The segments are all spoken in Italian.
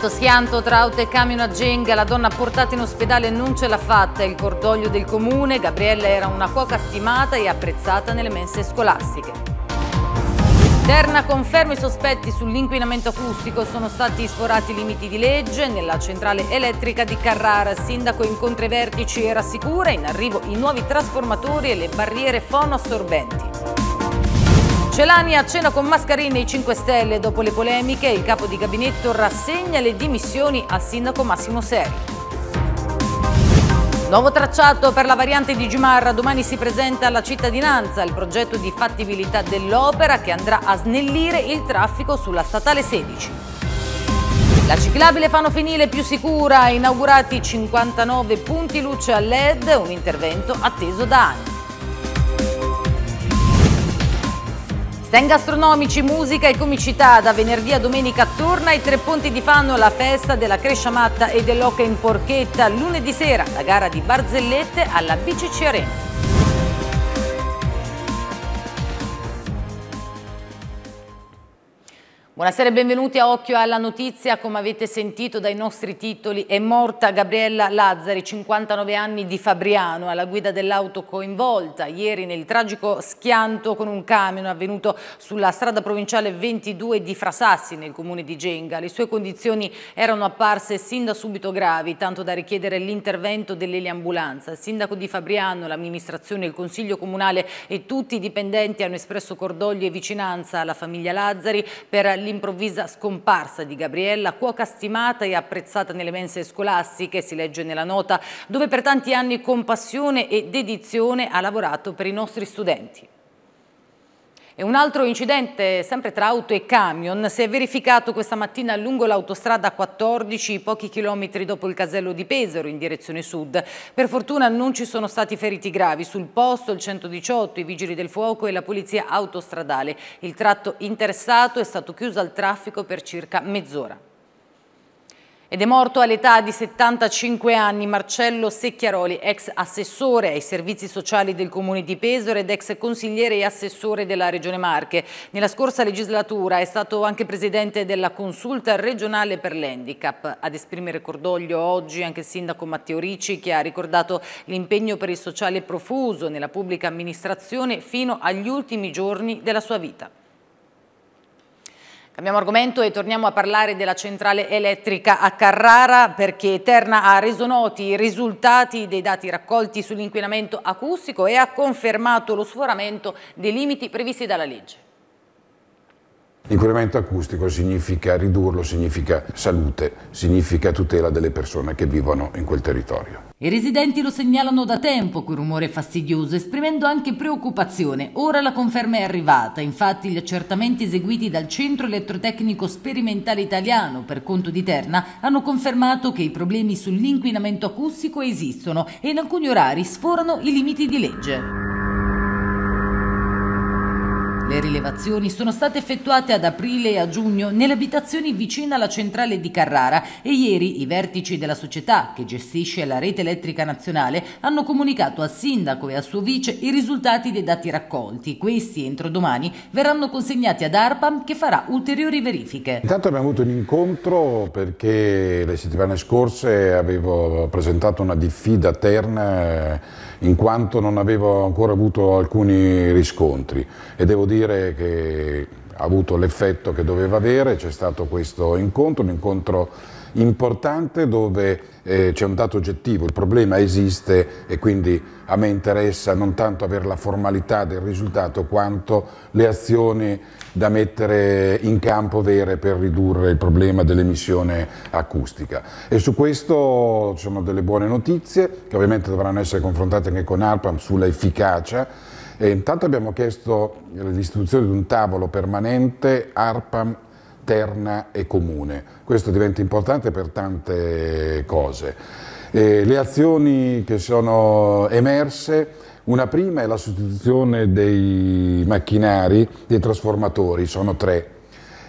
Violento schianto tra auto e camion a Genga, la donna portata in ospedale non ce l'ha fatta, il cordoglio del comune. Gabriella era una cuoca stimata e apprezzata nelle mense scolastiche. Terna conferma i sospetti sull'inquinamento acustico, sono stati sforati i limiti di legge. Nella centrale elettrica di Carrara il sindaco incontra i vertici e rassicura, in arrivo i nuovi trasformatori e le barriere fonoassorbenti. Celani a cena con Mascarini e i 5 Stelle. Dopo le polemiche, il capo di gabinetto rassegna le dimissioni al sindaco Massimo Seri. Nuovo tracciato per la variante di Gimarra, domani si presenta alla cittadinanza il progetto di fattibilità dell'opera che andrà a snellire il traffico sulla statale 16. La ciclabile Fano Finile più sicura, inaugurati 59 punti luce a LED, un intervento atteso da anni. Stand gastronomici, musica e comicità. Da venerdì a domenica torna ai Tre Ponti di Fano la festa della Crescia Matta e dell'Oca in Porchetta. Lunedì sera la gara di barzellette alla BCC Arena. Buonasera e benvenuti a Occhio alla Notizia. Come avete sentito dai nostri titoli, è morta Gabriella Lazzari, 59 anni, di Fabriano, alla guida dell'auto coinvolta ieri nel tragico schianto con un camion avvenuto sulla strada provinciale 22 di Frasassi, nel comune di Genga. Le sue condizioni erano apparse sin da subito gravi, tanto da richiedere l'intervento dell'eliambulanza. Il sindaco di Fabriano, l'amministrazione, il consiglio comunale e tutti i dipendenti hanno espresso cordoglio e vicinanza alla famiglia Lazzari per l'improvvisa scomparsa di Gabriella, cuoca stimata e apprezzata nelle mense scolastiche, si legge nella nota, dove per tanti anni con passione e dedizione ha lavorato per i nostri studenti. E un altro incidente, sempre tra auto e camion, si è verificato questa mattina lungo l'autostrada 14, pochi chilometri dopo il casello di Pesaro, in direzione sud. Per fortuna non ci sono stati feriti gravi. Sul posto il 118, i vigili del fuoco e la polizia autostradale. Il tratto interessato è stato chiuso al traffico per circa mezz'ora. Ed è morto all'età di 75 anni Marcello Secchiaroli, ex assessore ai servizi sociali del comune di Pesaro ed ex consigliere e assessore della Regione Marche. Nella scorsa legislatura è stato anche presidente della consulta regionale per l'handicap. Ad esprimere cordoglio oggi anche il sindaco Matteo Ricci, che ha ricordato l'impegno per il sociale profuso nella pubblica amministrazione fino agli ultimi giorni della sua vita. Cambiamo argomento e torniamo a parlare della centrale elettrica a Carrara, perché Terna ha reso noti i risultati dei dati raccolti sull'inquinamento acustico e ha confermato lo sforamento dei limiti previsti dalla legge. L'inquinamento acustico significa ridurlo, significa salute, significa tutela delle persone che vivono in quel territorio. I residenti lo segnalano da tempo quel rumore fastidioso, esprimendo anche preoccupazione. Ora la conferma è arrivata, infatti gli accertamenti eseguiti dal Centro Elettrotecnico Sperimentale Italiano per conto di Terna hanno confermato che i problemi sull'inquinamento acustico esistono e in alcuni orari sforano i limiti di legge. Le rilevazioni sono state effettuate ad aprile e a giugno nelle abitazioni vicine alla centrale di Carrara e ieri i vertici della società che gestisce la rete elettrica nazionale hanno comunicato al sindaco e al suo vice i risultati dei dati raccolti. Questi entro domani verranno consegnati ad ARPAM, che farà ulteriori verifiche. Intanto abbiamo avuto un incontro perché le settimane scorse avevo presentato una diffida a Terna in quanto non avevo ancora avuto alcuni riscontri e devo dire che ha avuto l'effetto che doveva avere. C'è stato questo incontro, un incontro importante dove c'è un dato oggettivo, il problema esiste e quindi a me interessa non tanto avere la formalità del risultato quanto le azioni da mettere in campo vere per ridurre il problema dell'emissione acustica. E su questo ci sono delle buone notizie che ovviamente dovranno essere confrontate anche con ARPAM sulla efficacia. E intanto abbiamo chiesto l'istituzione di un tavolo permanente ARPAM, Terna e Comune. Questo diventa importante per tante cose. Le azioni che sono emerse, una prima è la sostituzione dei macchinari, dei trasformatori, sono 3.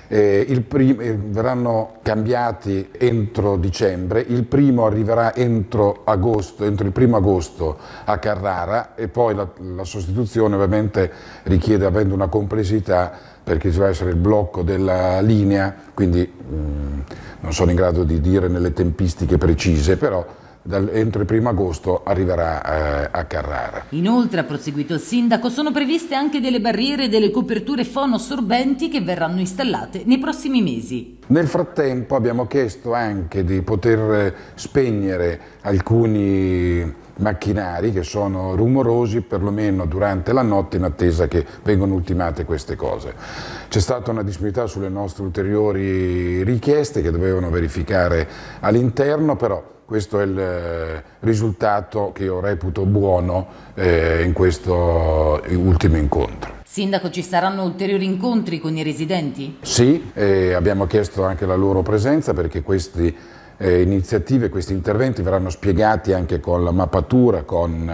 verranno cambiati entro dicembre, il primo arriverà entro il 1° agosto a Carrara e poi la sostituzione ovviamente richiede, avendo una complessità, perché ci va essere il blocco della linea, quindi non sono in grado di dire nelle tempistiche precise, però entro il 1° agosto arriverà a Carrara. Inoltre, ha proseguito il sindaco, sono previste anche delle barriere e delle coperture fonoassorbenti che verranno installate nei prossimi mesi. Nel frattempo abbiamo chiesto anche di poter spegnere alcuni macchinari che sono rumorosi perlomeno durante la notte, in attesa che vengano ultimate queste cose. C'è stata una disponibilità sulle nostre ulteriori richieste che dovevano verificare all'interno, però questo è il risultato che io reputo buono in questo ultimo incontro. Sindaco, ci saranno ulteriori incontri con i residenti? Sì, abbiamo chiesto anche la loro presenza perché queste iniziative, questi interventi verranno spiegati anche con la mappatura, con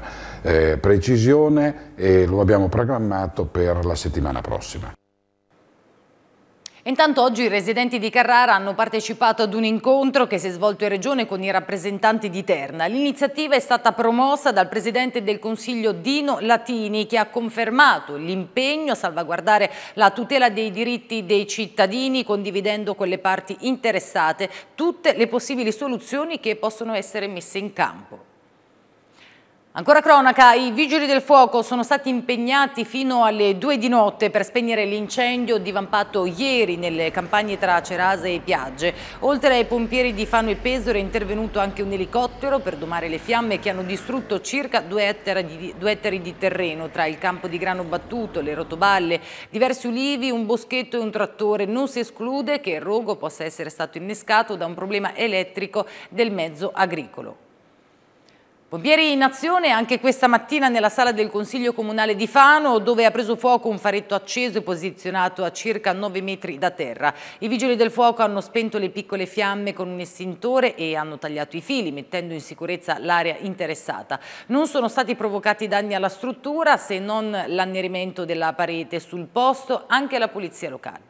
precisione, e lo abbiamo programmato per la settimana prossima. Intanto oggi i residenti di Carrara hanno partecipato ad un incontro che si è svolto in regione con i rappresentanti di Terna. L'iniziativa è stata promossa dal Presidente del Consiglio Dino Latini, che ha confermato l'impegno a salvaguardare la tutela dei diritti dei cittadini, condividendo con le parti interessate tutte le possibili soluzioni che possono essere messe in campo. Ancora cronaca, i vigili del fuoco sono stati impegnati fino alle 2 di notte per spegnere l'incendio divampato ieri nelle campagne tra Cerasa e Piagge. Oltre ai pompieri di Fano e Pesaro è intervenuto anche un elicottero per domare le fiamme che hanno distrutto circa 2 ettari di terreno tra il campo di grano battuto, le rotoballe, diversi ulivi, un boschetto e un trattore. Non si esclude che il rogo possa essere stato innescato da un problema elettrico del mezzo agricolo. Pompieri in azione anche questa mattina nella sala del Consiglio Comunale di Fano, dove ha preso fuoco un faretto acceso e posizionato a circa 9 metri da terra. I vigili del fuoco hanno spento le piccole fiamme con un estintore e hanno tagliato i fili, mettendo in sicurezza l'area interessata. Non sono stati provocati danni alla struttura, se non l'annerimento della parete. Sul posto anche la polizia locale.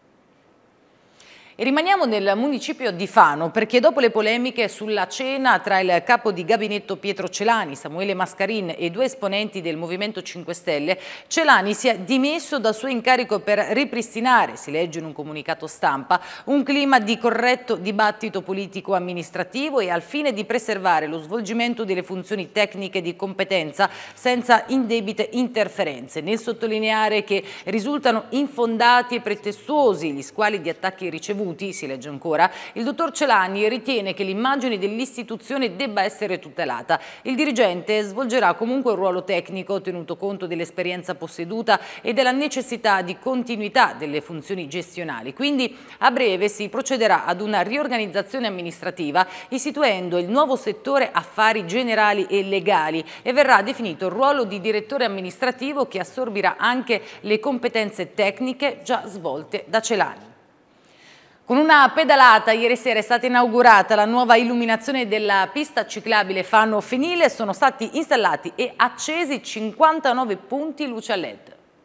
E rimaniamo nel municipio di Fano perché dopo le polemiche sulla cena tra il capo di gabinetto Pietro Celani, Samuele Mascarin e 2 esponenti del Movimento 5 Stelle, Celani si è dimesso dal suo incarico per ripristinare, si legge in un comunicato stampa, un clima di corretto dibattito politico-amministrativo e al fine di preservare lo svolgimento delle funzioni tecniche di competenza senza indebite interferenze, nel sottolineare che risultano infondati e pretestuosi gli squali di attacchi ricevuti. Si legge ancora, il dottor Celani ritiene che l'immagine dell'istituzione debba essere tutelata. Il dirigente svolgerà comunque un ruolo tecnico tenuto conto dell'esperienza posseduta e della necessità di continuità delle funzioni gestionali. Quindi a breve si procederà ad una riorganizzazione amministrativa istituendo il nuovo settore affari generali e legali e verrà definito il ruolo di direttore amministrativo che assorbirà anche le competenze tecniche già svolte da Celani. Con una pedalata ieri sera è stata inaugurata la nuova illuminazione della pista ciclabile Fano Fenile. Sono stati installati e accesi 59 punti luce a LED.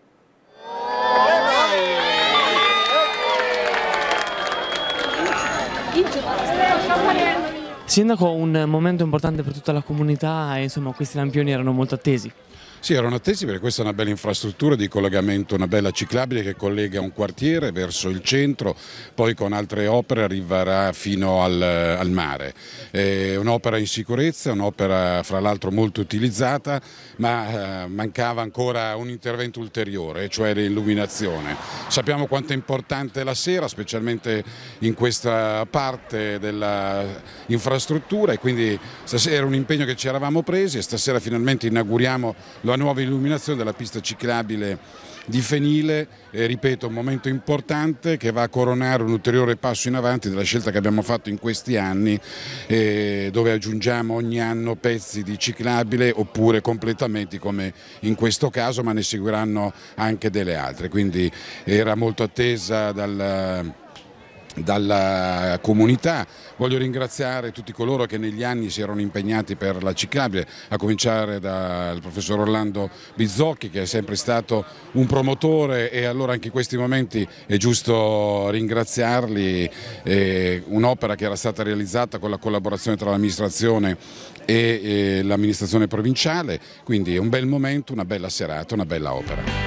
Sindaco, un momento importante per tutta la comunità e insomma questi lampioni erano molto attesi. Sì, erano attesi perché questa è una bella infrastruttura di collegamento, una bella ciclabile che collega un quartiere verso il centro, poi con altre opere arriverà fino al mare. È un'opera in sicurezza, un'opera fra l'altro molto utilizzata, ma mancava ancora un intervento ulteriore, cioè l'illuminazione. Sappiamo quanto è importante la sera, specialmente in questa parte dell'infrastruttura, e quindi stasera era un impegno che ci eravamo presi e stasera finalmente inauguriamo la nuova illuminazione della pista ciclabile di Fenile, ripeto, un momento importante che va a coronare un ulteriore passo in avanti della scelta che abbiamo fatto in questi anni, dove aggiungiamo ogni anno pezzi di ciclabile oppure completamenti come in questo caso, ma ne seguiranno anche delle altre, quindi era molto attesa dalla comunità. Voglio ringraziare tutti coloro che negli anni si erano impegnati per la ciclabile, a cominciare dal professor Orlando Bizzocchi, che è sempre stato un promotore, e allora anche in questi momenti è giusto ringraziarli. Un'opera che era stata realizzata con la collaborazione tra l'amministrazione e l'amministrazione provinciale, quindi è un bel momento, una bella serata, una bella opera.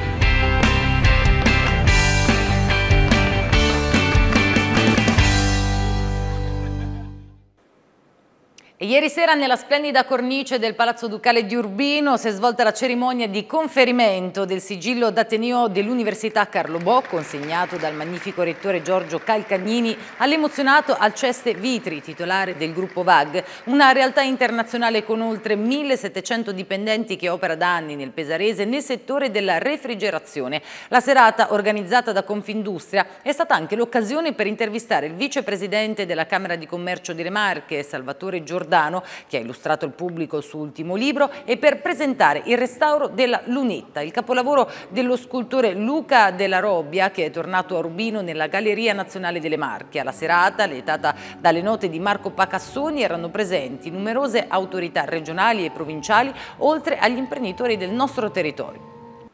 E ieri sera nella splendida cornice del Palazzo Ducale di Urbino si è svolta la cerimonia di conferimento del sigillo d'ateneo dell'Università Carlo Bo, consegnato dal magnifico rettore Giorgio Calcagnini all'emozionato Alceste Vitri, titolare del gruppo VAG, una realtà internazionale con oltre 1700 dipendenti che opera da anni nel pesarese nel settore della refrigerazione. La serata, organizzata da Confindustria, è stata anche l'occasione per intervistare il vicepresidente della Camera di Commercio delle Marche, Salvatore Giordano, che ha illustrato al pubblico il suo ultimo libro, e per presentare il restauro della Lunetta, il capolavoro dello scultore Luca della Robbia, che è tornato a Urbino nella Galleria Nazionale delle Marche. Alla serata, letata dalle note di Marco Pacassoni, erano presenti numerose autorità regionali e provinciali, oltre agli imprenditori del nostro territorio.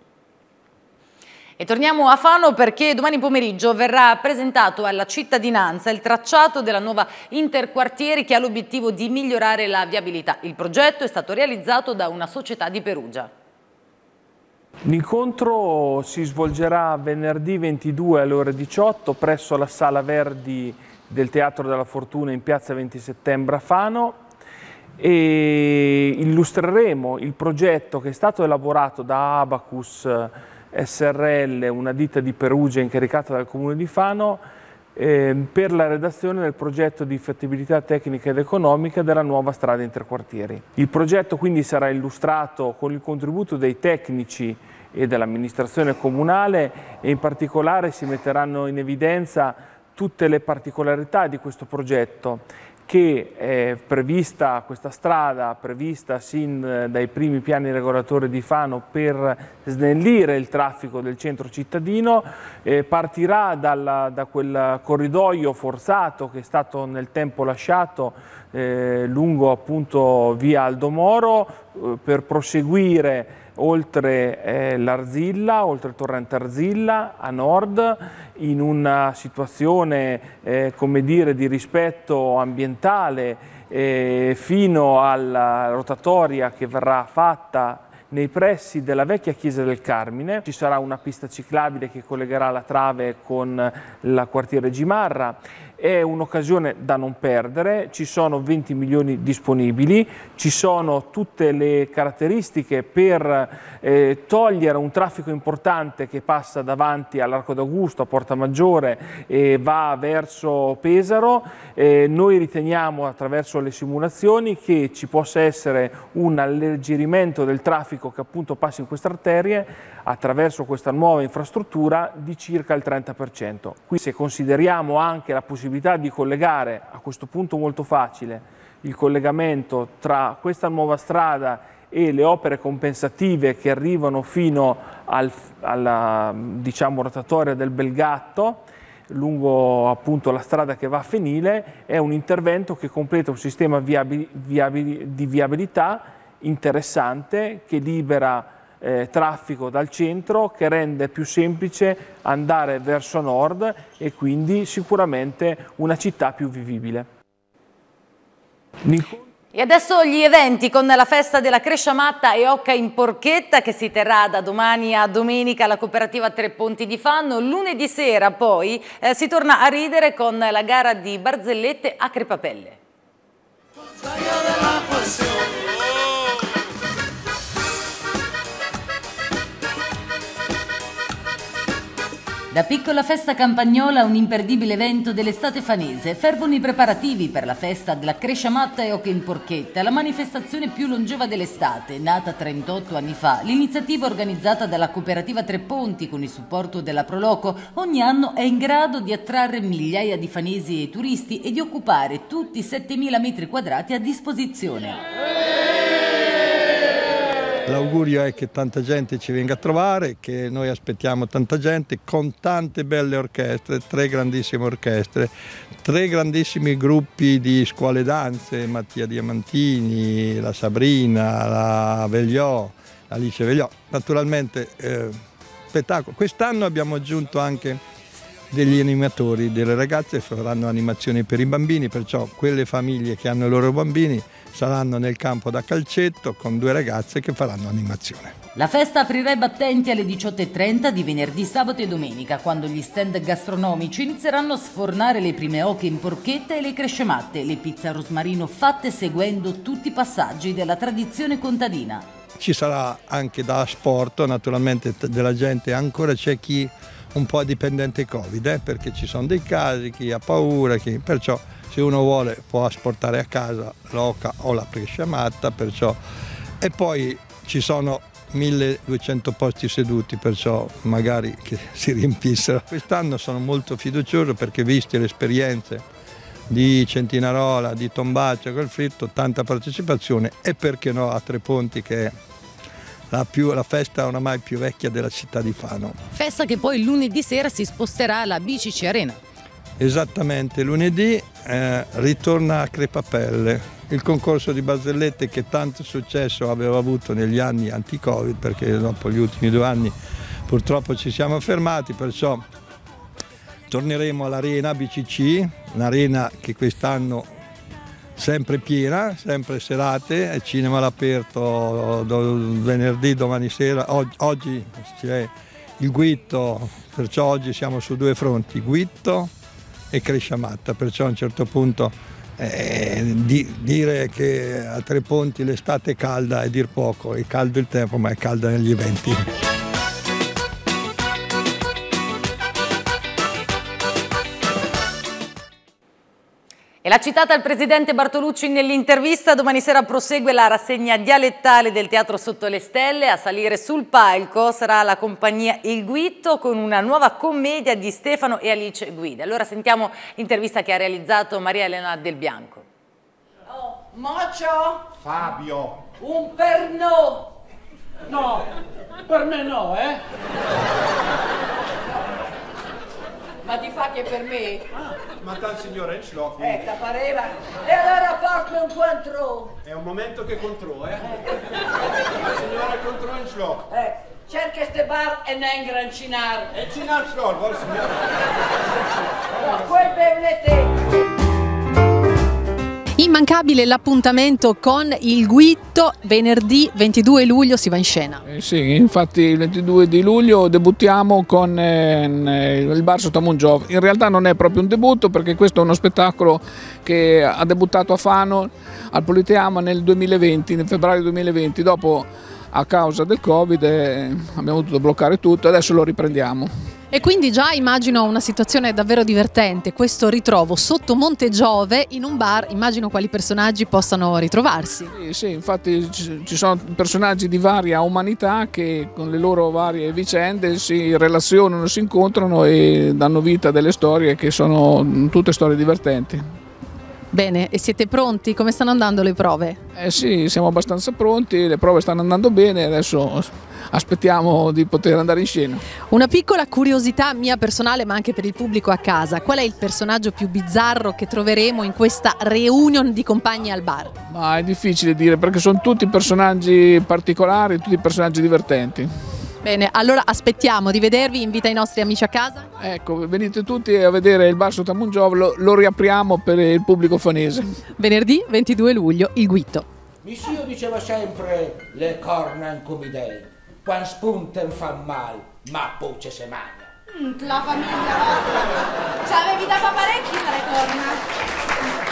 E torniamo a Fano perché domani pomeriggio verrà presentato alla cittadinanza il tracciato della nuova interquartieri che ha l'obiettivo di migliorare la viabilità. Il progetto è stato realizzato da una società di Perugia. L'incontro si svolgerà venerdì 22 alle ore 18 presso la Sala Verdi del Teatro della Fortuna in piazza 20 settembre a Fano, e illustreremo il progetto che è stato elaborato da Abacus SRL, una ditta di Perugia incaricata dal Comune di Fano, per la redazione del progetto di fattibilità tecnica ed economica della nuova strada interquartieri. Il progetto quindi sarà illustrato con il contributo dei tecnici e dell'amministrazione comunale, e in particolare si metteranno in evidenza tutte le particolarità di questo progetto, che è prevista, questa strada prevista sin dai primi piani regolatori di Fano per snellire il traffico del centro cittadino, partirà da quel corridoio forzato che è stato nel tempo lasciato lungo appunto via Aldo Moro, per proseguire oltre l'Arzilla, oltre il torrente Arzilla a nord, in una situazione come dire, di rispetto ambientale, fino alla rotatoria che verrà fatta nei pressi della vecchia chiesa del Carmine. Ci sarà una pista ciclabile che collegherà la Trave con la quartiere Gimarra. È un'occasione da non perdere, ci sono 20 milioni disponibili, ci sono tutte le caratteristiche per togliere un traffico importante che passa davanti all'Arco d'Augusto, a Porta Maggiore, e va verso Pesaro. Noi riteniamo, attraverso le simulazioni, che ci possa essere un alleggerimento del traffico che appunto passa in queste arterie attraverso questa nuova infrastruttura di circa il 30%. Qui, se consideriamo anche la possibilità di collegare, a questo punto molto facile, il collegamento tra questa nuova strada e le opere compensative che arrivano fino alla diciamo, rotatoria del Belgatto, lungo appunto la strada che va a Fenile, è un intervento che completa un sistema di viabilità interessante, che libera traffico dal centro, che rende più semplice andare verso nord e quindi sicuramente una città più vivibile. E adesso gli eventi con la festa della Crescia Matta e Oca in Porchetta, che si terrà da domani a domenica alla cooperativa Tre Ponti di Fano. Lunedì sera poi si torna a ridere con la gara di barzellette a crepapelle. Da piccola festa campagnola, un imperdibile evento dell'estate fanese. Fervono i preparativi per la festa della Crescia Matta e Oca in Porchetta, la manifestazione più longeva dell'estate. Nata 38 anni fa, l'iniziativa organizzata dalla cooperativa Tre Ponti con il supporto della Proloco ogni anno è in grado di attrarre migliaia di fanesi e turisti e di occupare tutti i 7.000 metri quadrati a disposizione. L'augurio è che tanta gente ci venga a trovare, che noi aspettiamo tanta gente con tante belle orchestre, 3 grandissime orchestre, 3 grandissimi gruppi di scuole danze, Mattia Diamantini, la Sabrina, la Vegliò, Alice Vegliò. Naturalmente spettacolo. Quest'anno abbiamo aggiunto anche degli animatori, delle ragazze faranno animazioni per i bambini, perciò quelle famiglie che hanno i loro bambini saranno nel campo da calcetto con 2 ragazze che faranno animazione. La festa aprirà i battenti alle 18:30 di venerdì, sabato e domenica, quando gli stand gastronomici inizieranno a sfornare le prime oche in porchetta e le crescematte, le pizze a rosmarino fatte seguendo tutti i passaggi della tradizione contadina. Ci sarà anche da sport, naturalmente della gente, ancora c'è chi un po' dipendente Covid, perché ci sono dei casi, chi ha paura, perciò se uno vuole può asportare a casa l'oca o la presciamatta, perciò. E poi ci sono 1200 posti seduti, perciò magari che si riempissero. Quest'anno sono molto fiducioso perché, viste le esperienze di Centinarola, di Tombaccia col fritto, tanta partecipazione, e perché no a Tre Ponti, che è la festa oramai più vecchia della città di Fano. Festa che poi lunedì sera si sposterà alla BCC Arena. Esattamente, lunedì ritorna a Crepapelle, il concorso di barzellette che tanto successo aveva avuto negli anni anti-Covid, perché dopo gli ultimi 2 anni purtroppo ci siamo fermati, perciò torneremo all'Arena BCC, un'arena che quest'anno sempre piena, sempre serate, è cinema all'aperto venerdì, domani sera, oggi c'è il Guitto, perciò oggi siamo su 2 fronti, Guitto e Cresciamatta, perciò a un certo punto dire che a Tre Ponti l'estate è calda è dir poco, è caldo il tempo ma è calda negli eventi. E l'ha citata il presidente Bartolucci nell'intervista. Domani sera prosegue la rassegna dialettale del Teatro Sotto le Stelle. A salire sul palco sarà la compagnia Il Guitto con una nuova commedia di Stefano e Alice Guida. Allora sentiamo l'intervista che ha realizzato Maria Elena Del Bianco. Oh, Mocio! Fabio! Un pernod! No, per me no, Ma ti fa che per me? Ma tal signore Enschlock. Ti pareva? E allora portami un contro. È un momento che contrò, La signora contrò Enschlock. Cerca ste bar e non ingrancinare. E cinar Schlock, vuol signora? No, quel bevlete. Immancabile l'appuntamento con Il Guitto, venerdì 22 luglio si va in scena. Sì, infatti il 22 di luglio debuttiamo con il bar Sotamungiov. In realtà non è proprio un debutto, perché questo è uno spettacolo che ha debuttato a Fano al Politeama nel 2020, nel febbraio 2020, dopo a causa del Covid abbiamo dovuto bloccare tutto e adesso lo riprendiamo. E quindi già immagino una situazione davvero divertente, questo ritrovo sotto Monte Giove in un bar, immagino quali personaggi possano ritrovarsi. Sì, infatti ci sono personaggi di varia umanità che con le loro varie vicende si relazionano, si incontrano e danno vita a delle storie che sono tutte storie divertenti. Bene, e siete pronti? Come stanno andando le prove? Sì, siamo abbastanza pronti, le prove stanno andando bene, adesso aspettiamo di poter andare in scena. Una piccola curiosità mia personale, ma anche per il pubblico a casa: qual è il personaggio più bizzarro che troveremo in questa reunion di compagni al bar? Ma è difficile dire, perché sono tutti personaggi particolari, tutti personaggi divertenti. Bene, allora aspettiamo di vedervi, invita i nostri amici a casa. Ecco, venite tutti a vedere il bar Sotamungiov, lo riapriamo per il pubblico fanese. Venerdì 22 luglio, Il Guitto. Mio zio diceva sempre: le corna in comidei, quando spunten fa male, ma poi se mangia. La famiglia vostra, ci avevi dato parecchi dalle corna.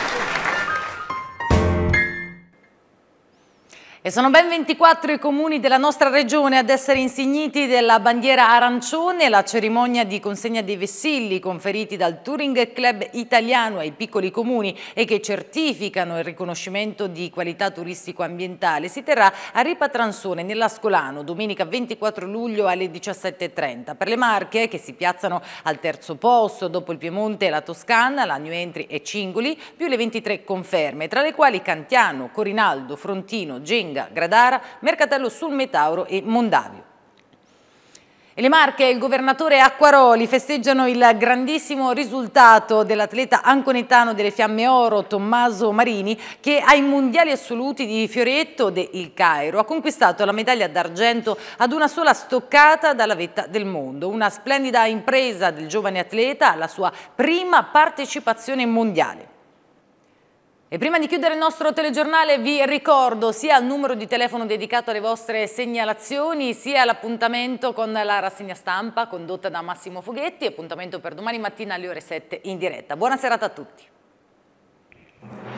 E sono ben 24 i comuni della nostra regione ad essere insigniti della bandiera arancione. La cerimonia di consegna dei vessilli conferiti dal Touring Club italiano ai piccoli comuni e che certificano il riconoscimento di qualità turistico-ambientale si terrà a Ripatransone, nell'Ascolano, domenica 24 luglio alle 17:30. Per le Marche, che si piazzano al terzo posto dopo il Piemonte e la Toscana, la New Entry e Cingoli, più le 23 conferme, tra le quali Cantiano, Corinaldo, Frontino, Genga, Albenga, Gradara, Mercatello sul Metauro e Mondavio. E le Marche e il governatore Acquaroli festeggiano il grandissimo risultato dell'atleta anconetano delle Fiamme Oro Tommaso Marini, che ai mondiali assoluti di Fioretto del Cairo ha conquistato la medaglia d'argento ad una sola stoccata dalla vetta del mondo. Una splendida impresa del giovane atleta alla sua prima partecipazione mondiale. E prima di chiudere il nostro telegiornale vi ricordo sia il numero di telefono dedicato alle vostre segnalazioni, sia l'appuntamento con la rassegna stampa condotta da Massimo Foghetti, appuntamento per domani mattina alle ore 7 in diretta. Buona serata a tutti.